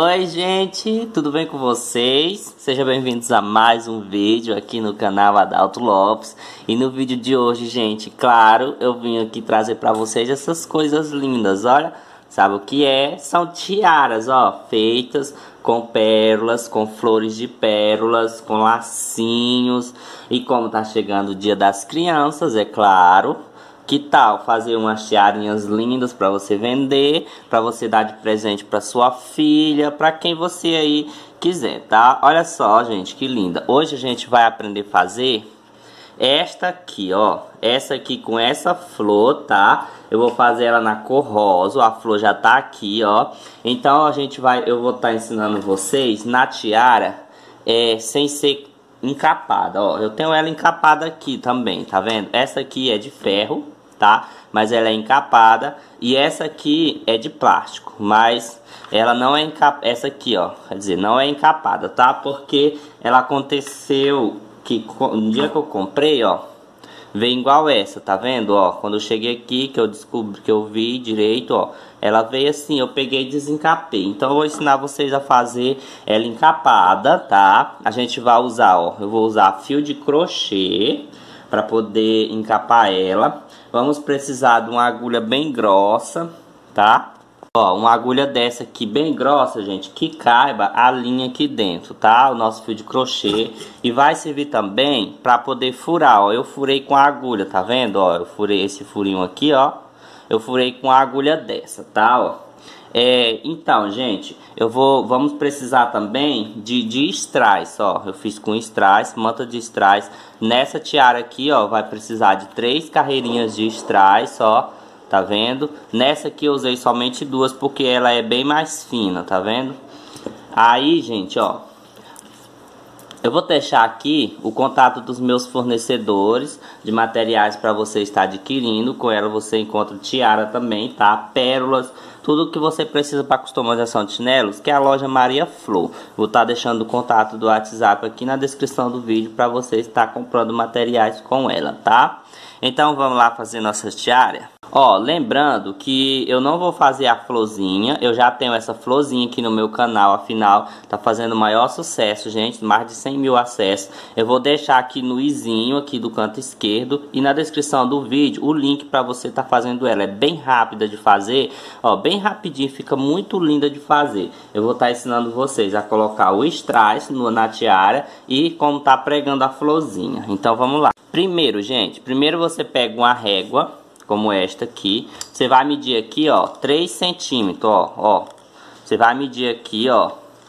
Oi gente, tudo bem com vocês? Sejam bem-vindos a mais um vídeo aqui no canal Adalto Lopes. E no vídeo de hoje, gente, claro, eu vim aqui trazer para vocês essas coisas lindas, olha. Sabe o que é? São tiaras, ó, feitas com pérolas, com flores de pérolas, com lacinhos. E como tá chegando o Dia das Crianças, é claro, que tal fazer umas tiarinhas lindas para você vender, para você dar de presente para sua filha, para quem você aí quiser, tá? Olha só, gente, que linda. Hoje a gente vai aprender a fazer esta aqui, ó. Essa aqui com essa flor, tá? Eu vou fazer ela na cor rosa, a flor já tá aqui, ó. Então eu vou estar ensinando vocês na tiara, sem ser encapada, ó. Eu tenho ela encapada aqui também, tá vendo? Essa aqui é de ferro, tá? Mas ela é encapada. E essa aqui é de plástico, mas ela não é encapada. Essa aqui, ó, quer dizer, não é encapada, tá? Porque ela aconteceu que no dia que eu comprei, ó, veio igual essa, tá vendo, ó? Quando eu cheguei aqui, que eu descobri, que eu vi direito, ó, ela veio assim, eu peguei e desencapei. Então eu vou ensinar vocês a fazer ela encapada, tá? A gente vai usar, ó, eu vou usar fio de crochê para poder encapar ela. Vamos precisar de uma agulha bem grossa, tá? Ó, uma agulha dessa aqui bem grossa, gente, que caiba a linha aqui dentro, tá? O nosso fio de crochê. E vai servir também para poder furar, ó. Eu furei com a agulha, tá vendo? Ó, eu furei esse furinho aqui, ó. Eu furei com a agulha dessa, tá? Ó. Então, gente, vamos precisar também de strass, ó. Eu fiz com strass, manta de strass. Nessa tiara aqui, ó, vai precisar de 3 carreirinhas de strass, ó. Tá vendo? Nessa aqui eu usei somente 2 porque ela é bem mais fina, tá vendo? Aí, gente, ó, eu vou deixar aqui o contato dos meus fornecedores de materiais para você estar adquirindo. Com ela você encontra tiara também, tá? Pérolas, tudo que você precisa para customização de chinelos, que é a loja Maria Flor. Vou estar deixando o contato do WhatsApp aqui na descrição do vídeo para você estar comprando materiais com ela, tá? Então vamos lá fazer nossa tiara. Ó, lembrando que eu não vou fazer a florzinha, eu já tenho essa florzinha aqui no meu canal, afinal tá fazendo o maior sucesso, gente, mais de 100 mil acessos. Eu vou deixar aqui no izinho aqui do canto esquerdo e na descrição do vídeo o link para você tá fazendo ela. É bem rápida de fazer, ó, bem rapidinho, fica muito linda de fazer. Eu vou estar ensinando vocês a colocar o strass na tiara e como tá pregando a florzinha. Então vamos lá. Primeiro, gente, você pega uma régua como esta aqui, você vai medir aqui, ó, 3 centímetros, ó, você vai medir aqui, ó,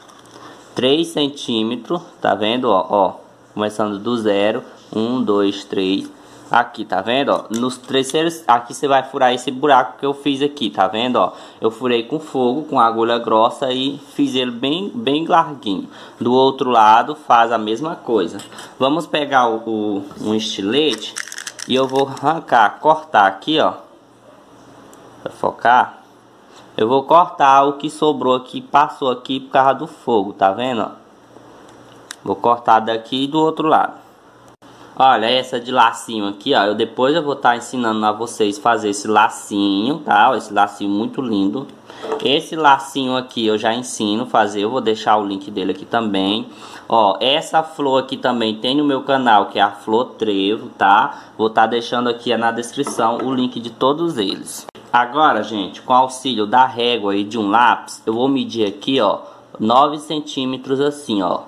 3 centímetros, tá vendo, ó, começando do 0, 1, 2, 3, aqui, tá vendo, ó, nos terceiros, aqui você vai furar esse buraco que eu fiz aqui, tá vendo, ó, eu furei com fogo, com agulha grossa e fiz ele bem larguinho. Do outro lado faz a mesma coisa. Vamos pegar um estilete e eu vou arrancar, cortar aqui, ó, pra focar. Eu vou cortar o que sobrou aqui, passou aqui por causa do fogo, tá vendo, ó? Vou cortar daqui e do outro lado. Olha, essa de lacinho aqui, ó, depois eu vou estar ensinando a vocês fazer esse lacinho, tá? Ó, esse lacinho muito lindo. Esse lacinho aqui eu já ensino a fazer, eu vou deixar o link dele aqui também. Ó, essa flor aqui também tem no meu canal, que é a flor trevo, tá? Vou estar deixando aqui na descrição o link de todos eles. Agora, gente, com auxílio da régua e de um lápis, eu vou medir aqui, ó, 9 centímetros assim, ó.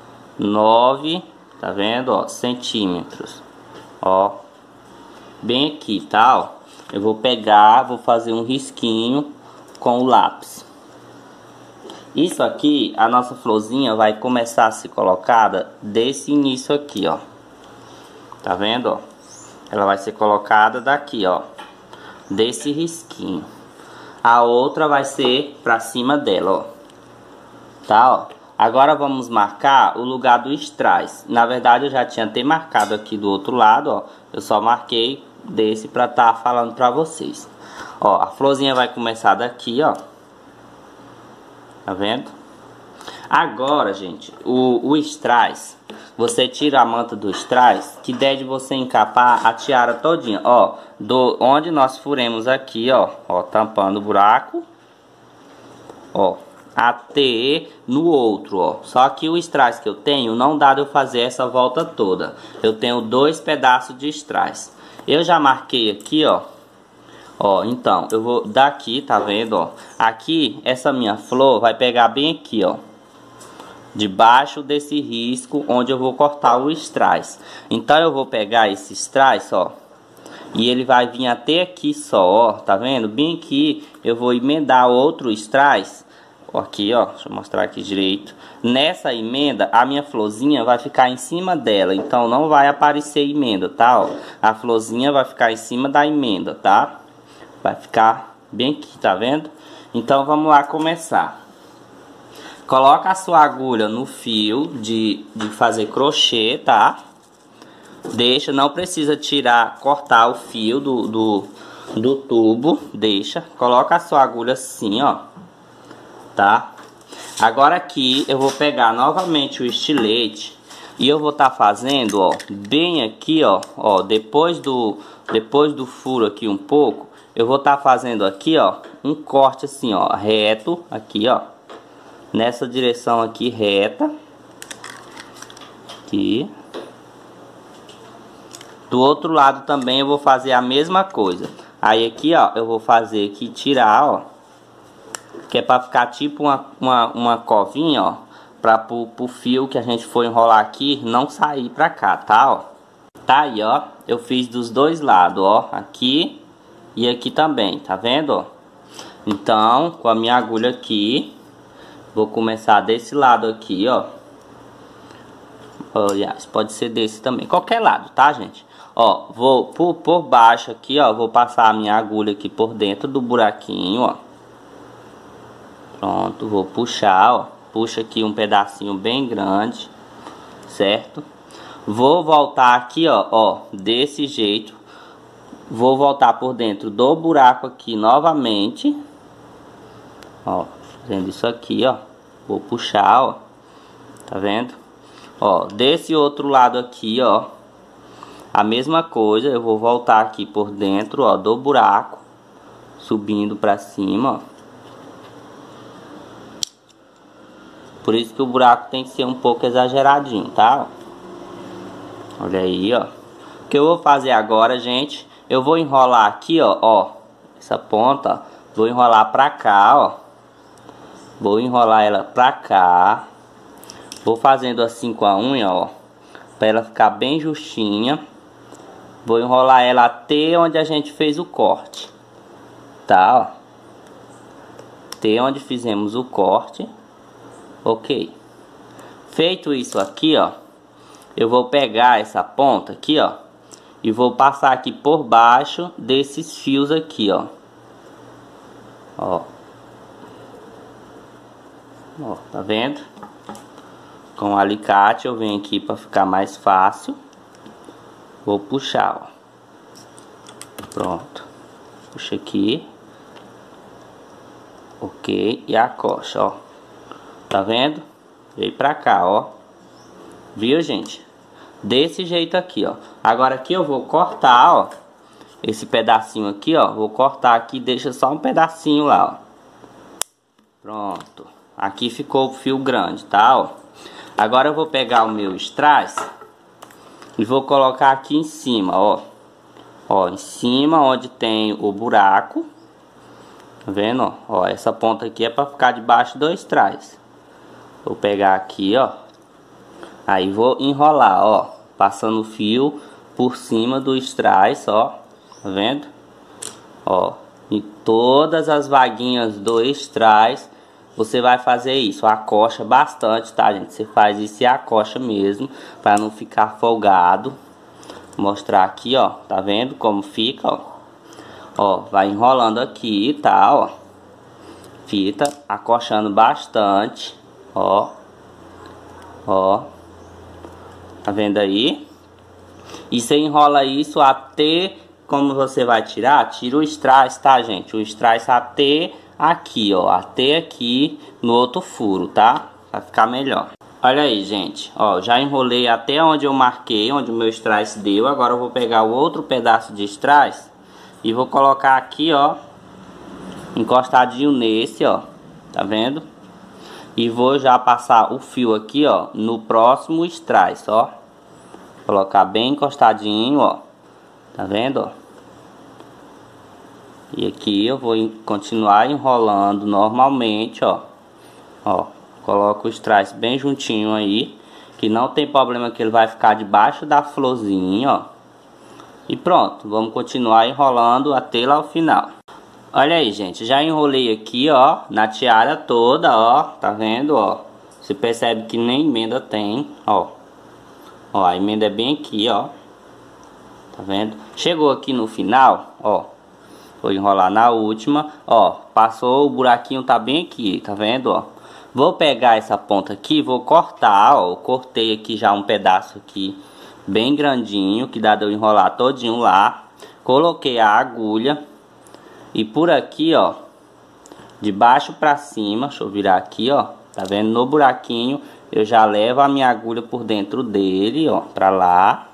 9, tá vendo, ó, centímetros. Ó, bem aqui, tá, ó. Eu vou pegar, vou fazer um risquinho com o lápis. Isso aqui, a nossa florzinha vai começar a ser colocada desse início aqui, ó. Tá vendo, ó? Ela vai ser colocada daqui, ó, desse risquinho. A outra vai ser pra cima dela, ó. Tá, ó. Agora vamos marcar o lugar do strass. Na verdade eu já tinha até marcado aqui do outro lado, ó. Eu só marquei desse pra tá falando pra vocês. Ó, a florzinha vai começar daqui, ó. Tá vendo? Agora, gente, o strass, você tira a manta do strass, que der de você encapar a tiara todinha, ó, onde nós furemos aqui, ó, tampando o buraco, ó, até no outro, ó. Só que o strass que eu tenho não dá de eu fazer essa volta toda. Eu tenho 2 pedaços de strass. Eu já marquei aqui, ó. Ó, então, eu vou daqui, tá vendo, ó? Aqui, essa minha flor vai pegar bem aqui, ó. Debaixo desse risco onde eu vou cortar o strass. Então, eu vou pegar esse strass, ó. E ele vai vir até aqui só, ó. Tá vendo? Bem aqui, eu vou emendar outro strass. Aqui, ó. Deixa eu mostrar aqui direito. Nessa emenda, a minha florzinha vai ficar em cima dela. Então, não vai aparecer emenda, tá? Ó. A florzinha vai ficar em cima da emenda, tá? Vai ficar bem aqui, tá vendo? Então, vamos lá começar. Coloca a sua agulha no fio de fazer crochê, tá? Deixa, não precisa tirar, cortar o fio do tubo. Deixa, coloca a sua agulha assim, ó. Tá? Agora aqui eu vou pegar novamente o estilete. E eu vou estar fazendo, ó, bem aqui, ó. Ó, depois do furo aqui um pouco. Eu vou estar fazendo aqui, ó, um corte assim, ó, reto, aqui, ó. Nessa direção aqui, reta. Aqui. Do outro lado também eu vou fazer a mesma coisa. Aí aqui, ó, eu vou fazer aqui, tirar, ó. Que é pra ficar tipo uma covinha, ó. Pra pro fio que a gente for enrolar aqui não sair pra cá, tá, ó. Tá aí, ó. Eu fiz dos dois lados, ó. Aqui e aqui também, tá vendo, ó? Então, com a minha agulha aqui, vou começar desse lado aqui, ó. Aliás, pode ser desse também, qualquer lado, tá, gente? Ó, vou por baixo aqui, ó. Vou passar a minha agulha aqui por dentro do buraquinho, ó. Pronto, vou puxar, ó. Puxa aqui um pedacinho bem grande, certo? Vou voltar aqui, ó, desse jeito. Vou voltar por dentro do buraco aqui novamente. Ó, fazendo isso aqui, ó. Vou puxar, ó. Tá vendo? Ó, desse outro lado aqui, ó. A mesma coisa, eu vou voltar aqui por dentro, ó, do buraco. Subindo pra cima, ó. Por isso que o buraco tem que ser um pouco exageradinho, tá? Olha aí, ó. O que eu vou fazer agora, gente, eu vou enrolar aqui, ó, essa ponta, ó, vou enrolar pra cá, ó. Vou enrolar ela pra cá. Vou fazendo assim com a unha, ó, pra ela ficar bem justinha. Vou enrolar ela até onde a gente fez o corte, tá, ó. Até onde fizemos o corte. Ok. Feito isso aqui, ó, eu vou pegar essa ponta aqui, ó, e vou passar aqui por baixo desses fios aqui, ó. Ó. Ó, tá vendo? Com o alicate eu venho aqui para ficar mais fácil. Vou puxar, ó. Pronto. Puxa aqui. Ok. E a coxa, ó. Tá vendo? Veio pra cá, ó. Viu, gente? Desse jeito aqui, ó. Agora aqui eu vou cortar, ó. Esse pedacinho aqui, ó. Vou cortar aqui, deixa só um pedacinho lá, ó. Pronto. Aqui ficou o fio grande, tá, ó. Agora eu vou pegar o meu strass e vou colocar aqui em cima, ó. Ó, em cima onde tem o buraco. Tá vendo, ó? Ó, essa ponta aqui é pra ficar debaixo do strass. Vou pegar aqui, ó. Aí vou enrolar, ó. Passando o fio por cima do strass, ó. Tá vendo? Ó. Em todas as vaguinhas do strass, você vai fazer isso. Acocha bastante, tá, gente? Você faz isso e acocha mesmo, pra não ficar folgado. Vou mostrar aqui, ó. Tá vendo como fica, ó? Ó, vai enrolando aqui, tá, ó. Fita, acochando bastante. Ó, ó, tá vendo aí? E você enrola isso até, como você vai tirar, tira o strass, tá, gente? O strass até aqui, ó, até aqui no outro furo, tá? Vai ficar melhor. Olha aí, gente, ó, já enrolei até onde eu marquei, onde o meu strass deu. Agora eu vou pegar o outro pedaço de strass e vou colocar aqui, ó, encostadinho nesse, ó, tá vendo? E vou já passar o fio aqui, ó, no próximo strass, ó. Colocar bem encostadinho, ó. Tá vendo, ó? E aqui eu vou continuar enrolando normalmente, ó. Ó, coloco o strass bem juntinho aí, que não tem problema que ele vai ficar debaixo da florzinha, ó. E pronto, vamos continuar enrolando até lá o final. Olha aí, gente, já enrolei aqui, ó, na tiara toda, ó, tá vendo, ó? Você percebe que nem emenda tem, ó. Ó, a emenda é bem aqui, ó. Tá vendo? Chegou aqui no final, ó. Vou enrolar na última, ó. Passou, o buraquinho tá bem aqui, tá vendo, ó? Vou pegar essa ponta aqui, vou cortar, ó. Eu cortei aqui já um pedaço aqui bem grandinho, que dá de eu enrolar todinho lá. Coloquei a agulha. E por aqui, ó, de baixo pra cima, deixa eu virar aqui, ó. Tá vendo? No buraquinho, eu já levo a minha agulha por dentro dele, ó, pra lá.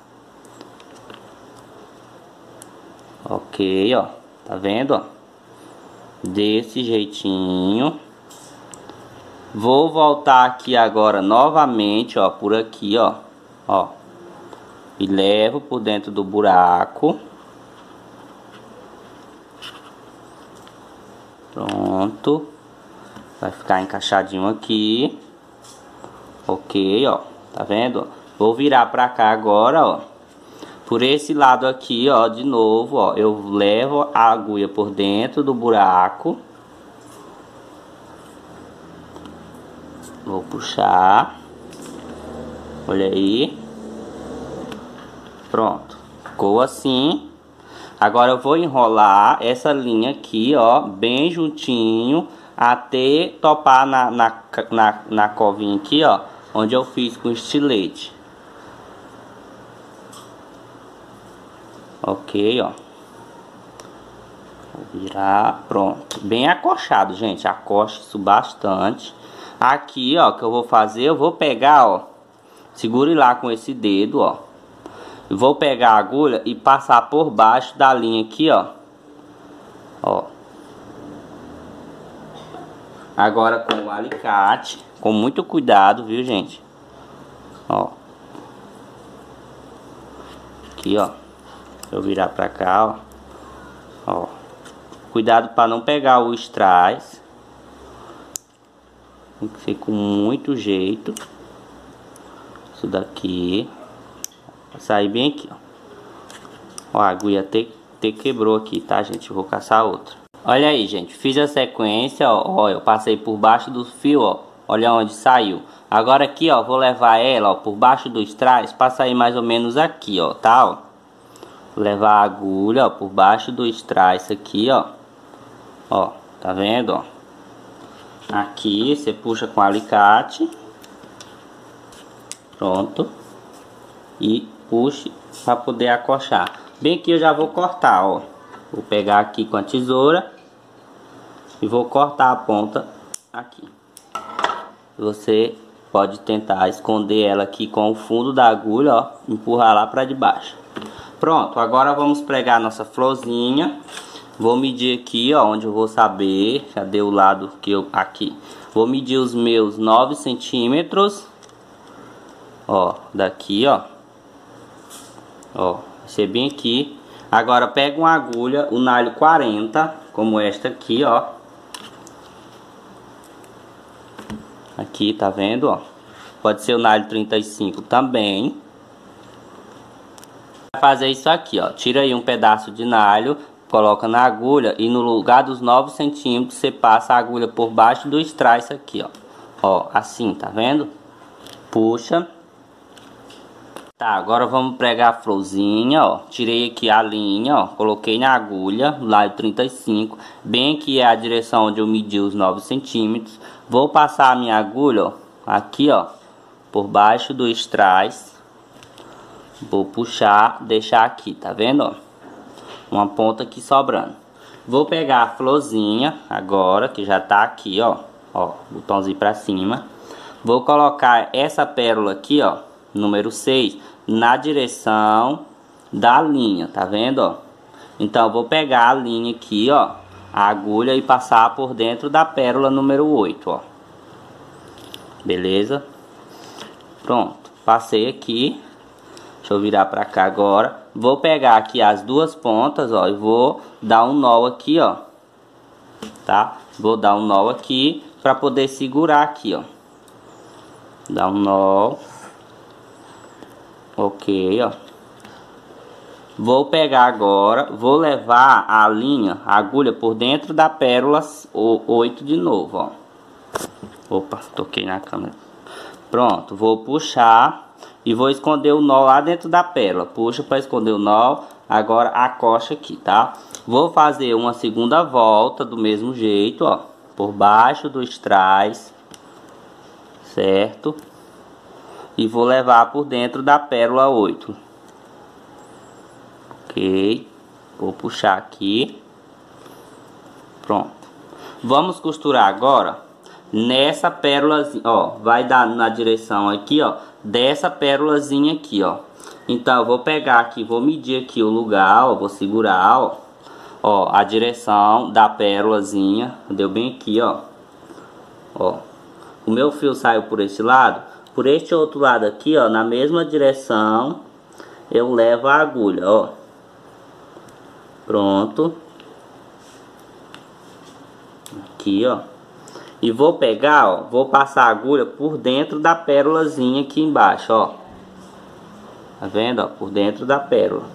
Ok, ó. Tá vendo, ó? Desse jeitinho. Vou voltar aqui agora novamente, ó, por aqui, ó. Ó. E levo por dentro do buraco. Pronto. Vai ficar encaixadinho aqui. Ok, ó. Tá vendo? Vou virar pra cá agora, ó. Por esse lado aqui, ó, de novo, ó. Eu levo a agulha por dentro do buraco. Vou puxar. Olha aí. Pronto. Ficou assim. Agora eu vou enrolar essa linha aqui, ó, bem juntinho, até topar na covinha aqui, ó, onde eu fiz com estilete. Ok, ó. Vou virar, pronto. Bem acochado, gente, acoche isso bastante. Aqui, ó, que eu vou fazer, eu vou pegar, ó, segure lá com esse dedo, ó. Vou pegar a agulha e passar por baixo da linha aqui, ó. Ó. Agora com o alicate, com muito cuidado, viu, gente? Ó. Aqui, ó. Deixa eu virar pra cá, ó. Ó. Cuidado para não pegar o strass. Tem que ser com muito jeito. Isso daqui. Vai sair bem aqui, ó. Ó, a agulha até quebrou aqui, tá, gente? Eu vou caçar outra. Olha aí, gente. Fiz a sequência, ó. Ó, eu passei por baixo do fio, ó. Olha onde saiu. Agora aqui, ó, vou levar ela, ó, por baixo dos strass pra sair mais ou menos aqui, ó, tá, ó. Vou levar a agulha, ó, por baixo do strass aqui, ó. Ó, tá vendo, ó? Aqui, você puxa com alicate. Pronto. E puxe para poder acochar. Bem aqui eu já vou cortar, ó. Vou pegar aqui com a tesoura e vou cortar a ponta aqui. Você pode tentar esconder ela aqui com o fundo da agulha, ó, empurrar lá para debaixo. Pronto, agora vamos pregar nossa florzinha. Vou medir aqui, ó, onde eu vou saber. Cadê o lado que eu... Aqui. Vou medir os meus 9 centímetros. Ó, daqui, ó. Ó, vai ser bem aqui. Agora pega uma agulha, o nalho 40, como esta aqui, ó. Aqui, tá vendo, ó? Pode ser o nalho 35 também. Vai fazer isso aqui, ó. Tira aí um pedaço de nalho, coloca na agulha e no lugar dos 9 centímetros você passa a agulha por baixo do strass aqui, ó. Ó, assim, tá vendo? Puxa. Tá, agora vamos pregar a florzinha, ó. Tirei aqui a linha, ó. Coloquei na agulha, lá de 35. Bem aqui é a direção onde eu medi os 9 centímetros. Vou passar a minha agulha, ó. Aqui, ó. Por baixo do strass. Vou puxar, deixar aqui, tá vendo, ó? Uma ponta aqui sobrando. Vou pegar a florzinha agora, que já tá aqui, ó. Ó, botãozinho pra cima. Vou colocar essa pérola aqui, ó. Número 6, na direção da linha, tá vendo, ó? Então, eu vou pegar a linha aqui, ó, a agulha e passar por dentro da pérola número 8, ó. Beleza? Pronto, passei aqui. Deixa eu virar pra cá agora. Vou pegar aqui as duas pontas, ó, e vou dar um nó aqui, ó. Tá? Vou dar um nó aqui pra poder segurar aqui, ó. Dá um nó. Ok, ó. Vou pegar agora, vou levar a linha, a agulha por dentro da pérola 8 de novo, ó. Opa, toquei na câmera. Pronto, vou puxar e vou esconder o nó lá dentro da pérola. Puxa para esconder o nó, agora acosta aqui, tá? Vou fazer uma segunda volta do mesmo jeito, ó. Por baixo do strass, certo? E vou levar por dentro da pérola 8. Ok, vou puxar aqui. Pronto. Vamos costurar agora nessa pérolazinha, ó. Vai dar na direção aqui, ó, dessa pérolazinha aqui, ó. Então eu vou pegar aqui, vou medir aqui o lugar, ó, vou segurar, ó. Ó, a direção da pérolazinha, deu bem aqui, ó. Ó. O meu fio saiu por esse lado, por este outro lado aqui, ó, na mesma direção eu levo a agulha, ó. Pronto. Aqui, ó. E vou pegar, ó, vou passar a agulha por dentro da pérolazinha aqui embaixo, ó. Tá vendo, ó? Por dentro da pérola.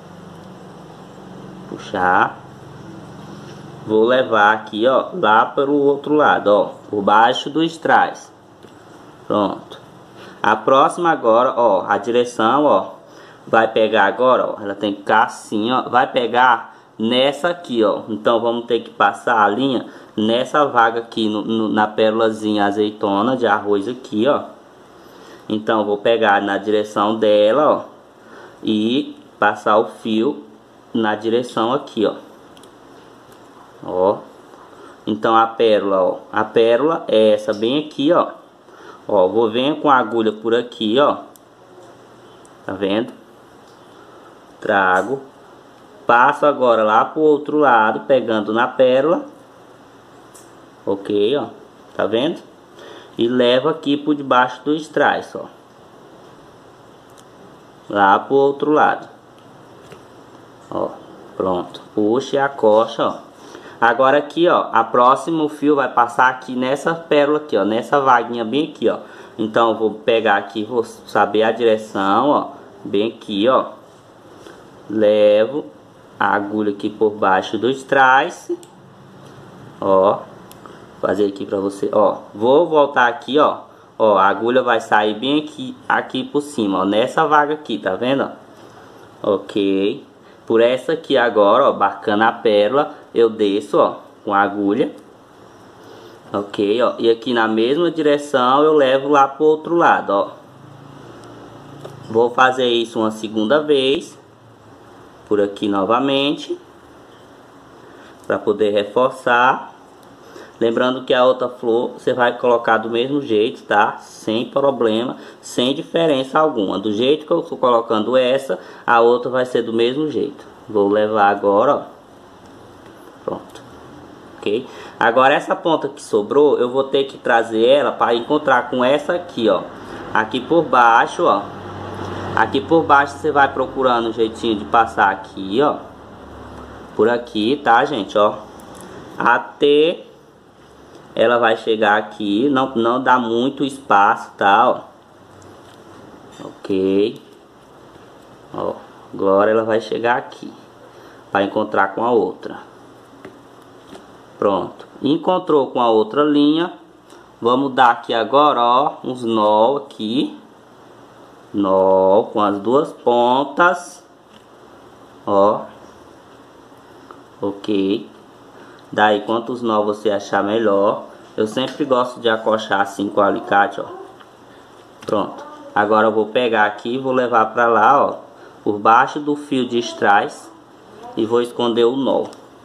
Puxar. Vou levar aqui, ó, lá para o outro lado, ó. Por baixo do strass. Pronto. A próxima agora, ó, a direção, ó. Vai pegar agora, ó, ela tem que ficar assim, ó. Vai pegar nessa aqui, ó. Então vamos ter que passar a linha nessa vaga aqui, na pérolazinha azeitona de arroz aqui, ó. Então vou pegar na direção dela, ó. E passar o fio na direção aqui, ó. Ó. Então a pérola, ó. A pérola é essa bem aqui, ó. Ó, vou vir com a agulha por aqui, ó. Tá vendo? Trago, passo agora lá pro outro lado, pegando na pérola, ok, ó, tá vendo? E levo aqui por debaixo do strass, ó, lá pro outro lado, ó, pronto, puxa e acosta, ó. Agora aqui, ó, a próximo fio vai passar aqui nessa pérola aqui, ó, nessa vaguinha bem aqui, ó. Então eu vou pegar aqui, vou saber a direção, ó, bem aqui, ó. Levo a agulha aqui por baixo do strass, ó, fazer aqui pra você, ó, vou voltar aqui, ó, ó, a agulha vai sair bem aqui por cima, ó, nessa vaga aqui, tá vendo, ó? Ok, por essa aqui agora, ó, marcando a pérola, eu desço, ó, com a agulha, ok, ó, e aqui na mesma direção eu levo lá pro outro lado, ó. Vou fazer isso uma segunda vez. Por aqui novamente, para poder reforçar. Lembrando que a outra flor você vai colocar do mesmo jeito, tá? Sem problema, sem diferença alguma. Do jeito que eu estou colocando essa, a outra vai ser do mesmo jeito. Vou levar agora, ó. Pronto. Ok? Agora essa ponta que sobrou, eu vou ter que trazer ela para encontrar com essa aqui, ó. Aqui por baixo, ó. Aqui por baixo você vai procurando um jeitinho de passar aqui, ó. Por aqui, tá, gente, ó. Até ela vai chegar aqui. Não dá muito espaço, tá, ó. Ok. Ó, agora ela vai chegar aqui. Para encontrar com a outra. Pronto. Encontrou com a outra linha. Vamos dar aqui agora, ó, uns nó aqui. Nó com as duas pontas, ó, ok. Daí quantos nó você achar melhor. Eu sempre gosto de acochar assim com o alicate, ó. Pronto. Agora eu vou pegar aqui e vou levar pra lá, ó, por baixo do fio de strass e vou esconder o nó.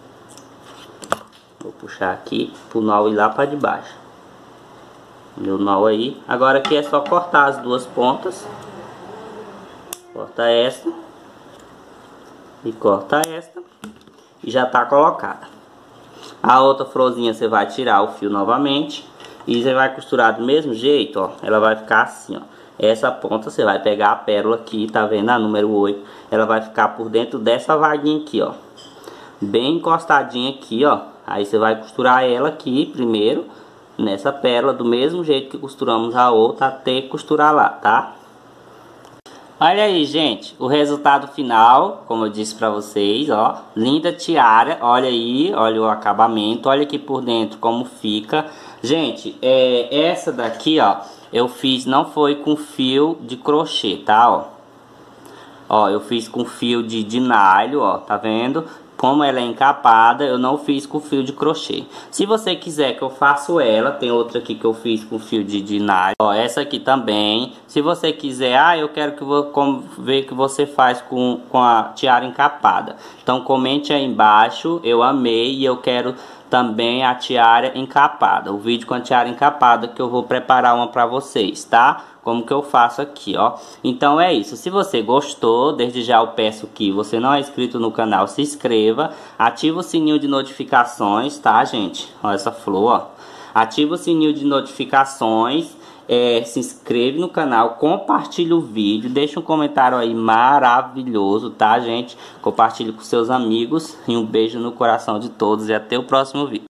Vou puxar aqui pro nó ir lá pra debaixo. Meu nó aí. Agora aqui é só cortar as duas pontas. Corta esta e corta esta e já tá colocada. A outra florzinha você vai tirar o fio novamente E você vai costurar do mesmo jeito, ó. Ela vai ficar assim, ó. Essa ponta você vai pegar a pérola aqui, tá vendo? A número 8. Ela vai ficar por dentro dessa vaguinha aqui, ó. Bem encostadinha aqui, ó. Aí você vai costurar ela aqui primeiro, nessa pérola, do mesmo jeito que costuramos a outra, até costurar lá, tá? Olha aí, gente, o resultado final, como eu disse pra vocês, ó. Linda tiara, olha aí, olha o acabamento, olha aqui por dentro como fica. Gente, essa daqui, ó, eu fiz, não foi com fio de crochê, tá, ó. Ó, eu fiz com fio de nylon, ó, tá vendo? Como ela é encapada, eu não fiz com fio de crochê. Se você quiser que eu faça ela, tem outra aqui que eu fiz com fio de nylon. Ó, essa aqui também. Se você quiser, eu quero que ver que você faz com a tiara encapada. Então comente aí embaixo, eu amei e eu quero também a tiara encapada. O vídeo com a tiara encapada que eu vou preparar uma pra vocês, tá? Como que eu faço aqui, ó. Então é isso. Se você gostou, desde já eu peço que você não é inscrito no canal, se inscreva. Ativa o sininho de notificações, tá, gente? Olha essa flor, ó. Ativa o sininho de notificações. Se inscreve no canal, compartilha o vídeo, deixa um comentário aí maravilhoso, tá, gente? Compartilhe com seus amigos e um beijo no coração de todos e até o próximo vídeo.